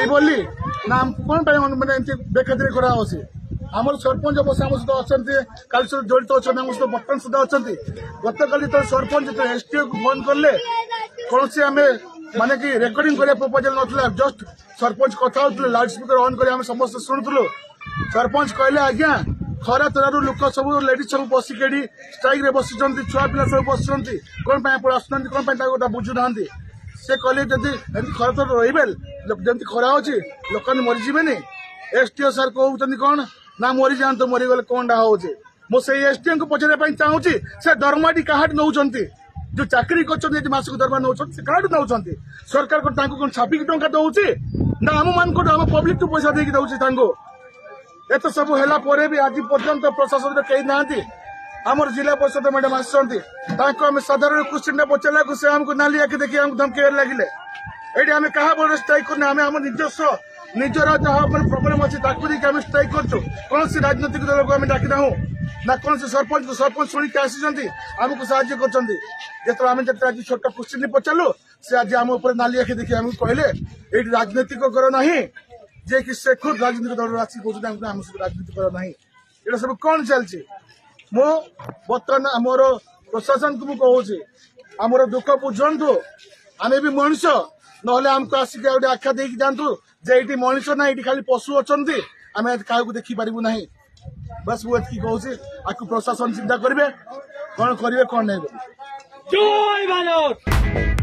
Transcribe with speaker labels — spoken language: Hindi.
Speaker 1: बोली ना कौन मैंने बेखातिर करा आम सरपंच बस आम सहित अच्छा कल जड़ित अच्छा सहित बर्तमान सुधा अच्छा गत काली तो सरपंच एसटीओ को फोन कले कौन से आम माने कि रेकर्डिंग करने प्रपोजल ना जस्ट सरपंच कथा होते लाउड स्पीकर ऑन कर समस्त शुणुलु सरपंच कहले आज्ञा खरा तरारू लोक सब लेडीज सब बसिक स्ट्राइक रे बसी छुआ पिला सब बस कौन आसुना कौन गोटा बुझुना से कहले जदि खरा तर रही खरा हो लोक मरीजे एसटीओ सार कहते कौन ना मरी जाते मरीगले कौन हो मुझे एसटीओ को पचारे चाहूँगी से दरमाटी क्या नौ जो चाकरी कर मासक दरमा नौ क्या नौ सरकार कौन छापिक टंका दौर ना आम मान आम पब्लिक पैसा देकी दौर एत सब है भी आज पर्यंत प्रशासन कई ना आमर जिला परिषद मैडम आम साधारण क्वेश्चन पचारा से आमको नाली आखि देखिए आमको धमकी लगिले ये आम क्या बल स्ट्राइक करने आम निजस्व निजर जहाँ प्रोब्लेम अच्छी आम स्ट्राइक कौन सी राजनीतिक दल को डाकी ना ना कौन से सरपंच शुणिक आसी आमको साहय कर आम आज छोट क्वेश्चन पचारू से आज आम नाली आखि देखिए आमको कहले ये राजनीतिक कर ना जे कि से खुद राजनीतिक दल आसिक कहते आम सब राजनीति कर ना ये सब कौन चलती मो बर्तमान आमर प्रशासन को मुझे आमर दुख बुझंतु आम भी मनीष ना आमको आसिक गोटे आख्या देकी जातु जे ये मनीष ना ये खाली पशु अच्छा आम क्या देखी पारू ना बस मुझे कहूँ आपको प्रशासन चिंता करेंगे कौन करेंगे कौन नहीं।